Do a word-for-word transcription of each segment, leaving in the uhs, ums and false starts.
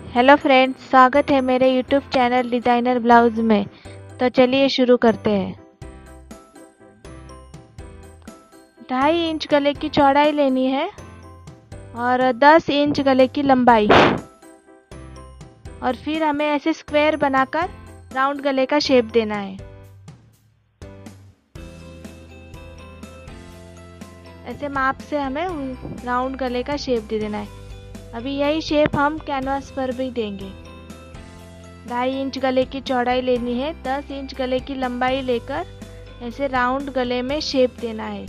Hello friends, स्वागत है मेरे यूट्यूब चैनल डिज़ाइनर ब्लाउज में। तो चलिए शुरू करते हैं। ढाई इंच गले की चौड़ाई लेनी है और दस इंच गले की लंबाई, और फिर हमें ऐसे स्क्वायर बनाकर राउंड गले का शेप देना है। ऐसे माप से हमें राउंड गले का शेप दे देना है। अभी यही शेप हम कैनवास पर भी देंगे। ढाई इंच गले की चौड़ाई लेनी है, दस इंच गले की लंबाई लेकर ऐसे राउंड गले में शेप देना है।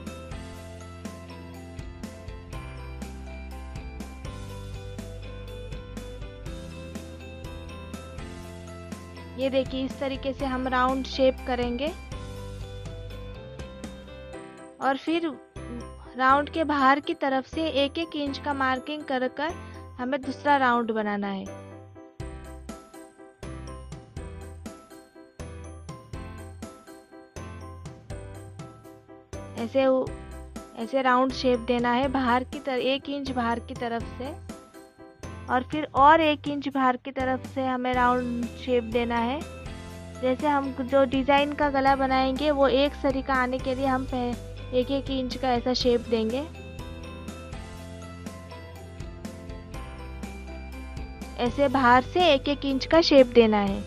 ये देखिए, इस तरीके से हम राउंड शेप करेंगे और फिर राउंड के बाहर की तरफ से एक एक इंच का मार्किंग कर कर हमें दूसरा राउंड बनाना है। ऐसे ऐसे राउंड शेप देना है बाहर की तरफ, एक इंच बाहर की तरफ से, और फिर और एक इंच बाहर की तरफ से हमें राउंड शेप देना है। जैसे हम जो डिज़ाइन का गला बनाएंगे वो एक सरीका आने के लिए हम एक एक इंच का ऐसा शेप देंगे। ऐसे बाहर से एक एक इंच का शेप देना है।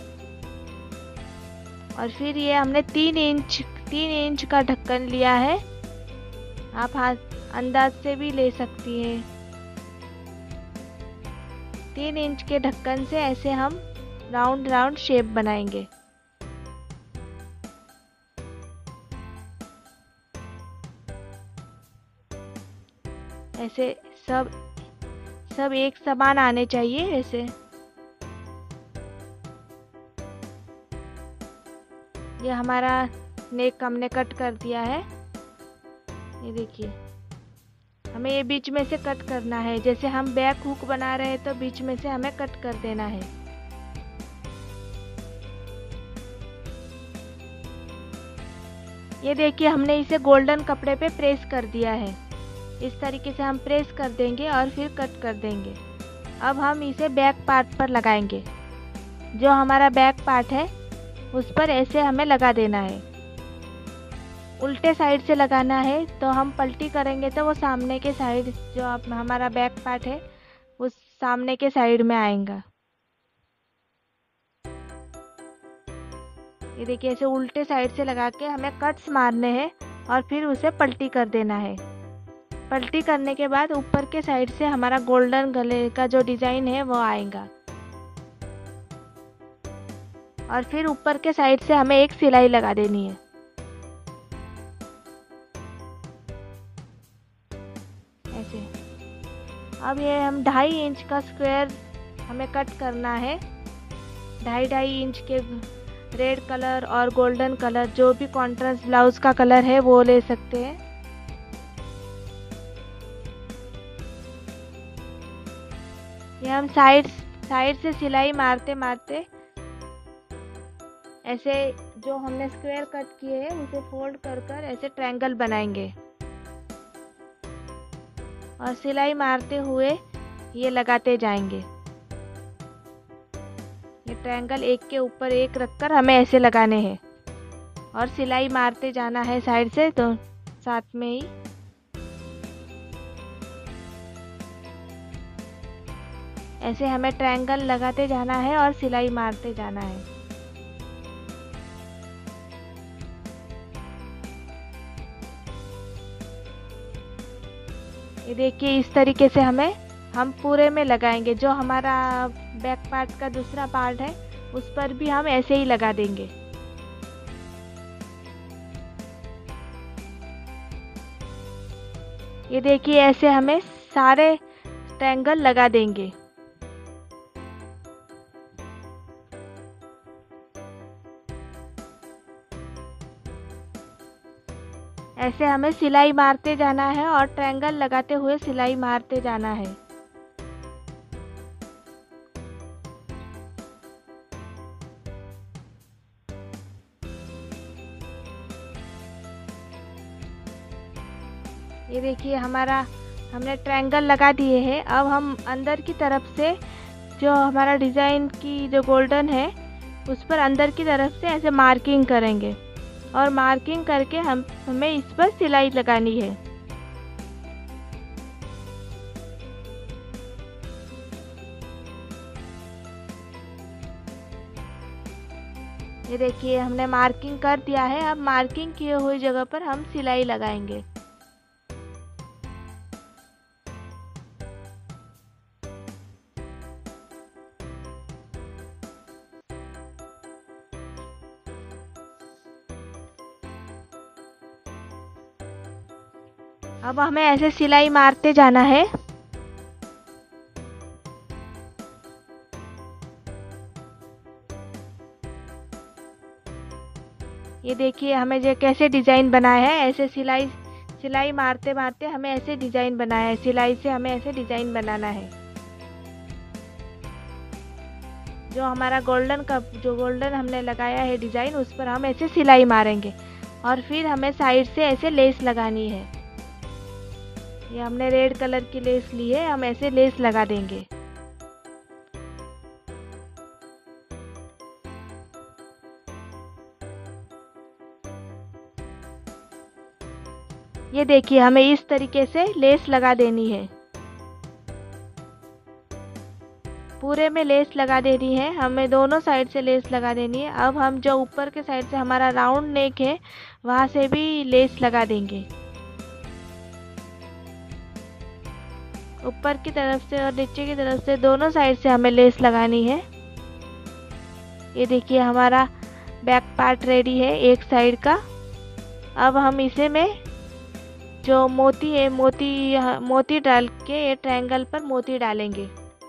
और फिर ये हमने तीन इंच तीन इंच का ढक्कन लिया है। आप हाथ अंदाज से भी ले सकती हैं। तीन इंच के ढक्कन से ऐसे हम राउंड राउंड शेप बनाएंगे। ऐसे सब सब एक समान आने चाहिए। ऐसे ये हमारा नेक हमने कट कर दिया है। ये देखिए, हमें ये बीच में से कट करना है। जैसे हम बैक हुक बना रहे हैं तो बीच में से हमें कट कर देना है। ये देखिए, हमने इसे गोल्डन कपड़े पे प्रेस कर दिया है। इस तरीके से हम प्रेस कर देंगे और फिर कट कर देंगे। अब हम इसे बैक पार्ट पर लगाएंगे। जो हमारा बैक पार्ट है उस पर ऐसे हमें लगा देना है। उल्टे साइड से लगाना है, तो हम पलटी करेंगे तो वो सामने के साइड, जो आप हमारा बैक पार्ट है उस सामने के साइड में आएगा। ये देखिए, ऐसे उल्टे साइड से लगा के हमें कट्स मारने हैं और फिर उसे पलटी कर देना है। पलटी करने के बाद ऊपर के साइड से हमारा गोल्डन गले का जो डिज़ाइन है वो आएगा। और फिर ऊपर के साइड से हमें एक सिलाई लगा देनी है। ऐसे अब ये हम ढाई इंच का स्क्वायर हमें कट करना है। ढाई ढाई इंच के रेड कलर और गोल्डन कलर, जो भी कॉन्ट्रास्ट ब्लाउज का कलर है वो ले सकते हैं। ये हम साइड साइड से सिलाई मारते मारते ऐसे जो हमने स्क्वायर कट किए हैं उसे फोल्ड कर कर ऐसे ट्रायंगल बनाएंगे और सिलाई मारते हुए ये लगाते जाएंगे। ये ट्रायंगल एक के ऊपर एक रखकर हमें ऐसे लगाने हैं और सिलाई मारते जाना है साइड से, तो साथ में ही ऐसे हमें ट्रायंगल लगाते जाना है और सिलाई मारते जाना है। ये देखिए, इस तरीके से हमें हम पूरे में लगाएंगे। जो हमारा बैक पार्ट का दूसरा पार्ट है उस पर भी हम ऐसे ही लगा देंगे। ये देखिए, ऐसे हमें सारे ट्रायंगल लगा देंगे। ऐसे हमें सिलाई मारते जाना है और ट्रायंगल लगाते हुए सिलाई मारते जाना है। ये देखिए, हमारा हमने ट्रायंगल लगा दिए हैं। अब हम अंदर की तरफ से जो हमारा डिज़ाइन की जो गोल्डन है उस पर अंदर की तरफ से ऐसे मार्किंग करेंगे और मार्किंग करके हम हमें इस पर सिलाई लगानी है। ये देखिए हमने मार्किंग कर दिया है। अब मार्किंग किए हुई जगह पर हम सिलाई लगाएंगे। अब हमें ऐसे सिलाई मारते जाना है। ये देखिए हमें जो कैसे डिज़ाइन बनाया है, ऐसे सिलाई सिलाई मारते मारते हमें ऐसे डिज़ाइन बनाया है। सिलाई से हमें ऐसे डिज़ाइन बनाना है। जो हमारा गोल्डन का जो गोल्डन हमने लगाया है डिज़ाइन, उस पर हम ऐसे सिलाई मारेंगे और फिर हमें साइड से ऐसे लेस लगानी है। ये हमने रेड कलर की लेस ली है, हम ऐसे लेस लगा देंगे। ये देखिए हमें इस तरीके से लेस लगा देनी है। पूरे में लेस लगा देनी है, हमें दोनों साइड से लेस लगा देनी है। अब हम जो ऊपर के साइड से हमारा राउंड नेक है वहाँ से भी लेस लगा देंगे। ऊपर की तरफ से और नीचे की तरफ से दोनों साइड से हमें लेस लगानी है। ये देखिए हमारा बैक पार्ट रेडी है एक साइड का। अब हम इसे में जो मोती है मोती मोती डाल के ये ट्रायंगल पर मोती डालेंगे।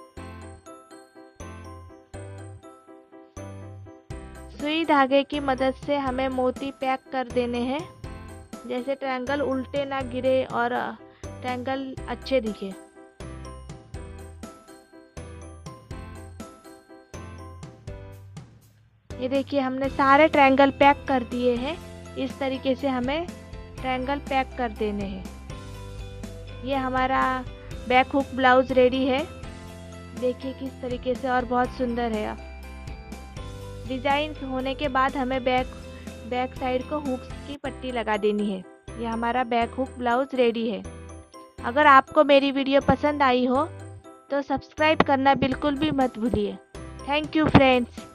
सुई धागे की मदद से हमें मोती पैक कर देने हैं, जैसे ट्रायंगल उल्टे ना गिरे और ट्रायंगल अच्छे दिखे। ये देखिए हमने सारे ट्रायंगल पैक कर दिए हैं। इस तरीके से हमें ट्रायंगल पैक कर देने हैं। ये हमारा बैक हुक ब्लाउज रेडी है। देखिए किस तरीके से, और बहुत सुंदर है। डिज़ाइन होने के बाद हमें बैक बैक साइड को हुक्स की पट्टी लगा देनी है। ये हमारा बैक हुक ब्लाउज रेडी है। अगर आपको मेरी वीडियो पसंद आई हो तो सब्सक्राइब करना बिल्कुल भी मत भूलिए। Thank you friends.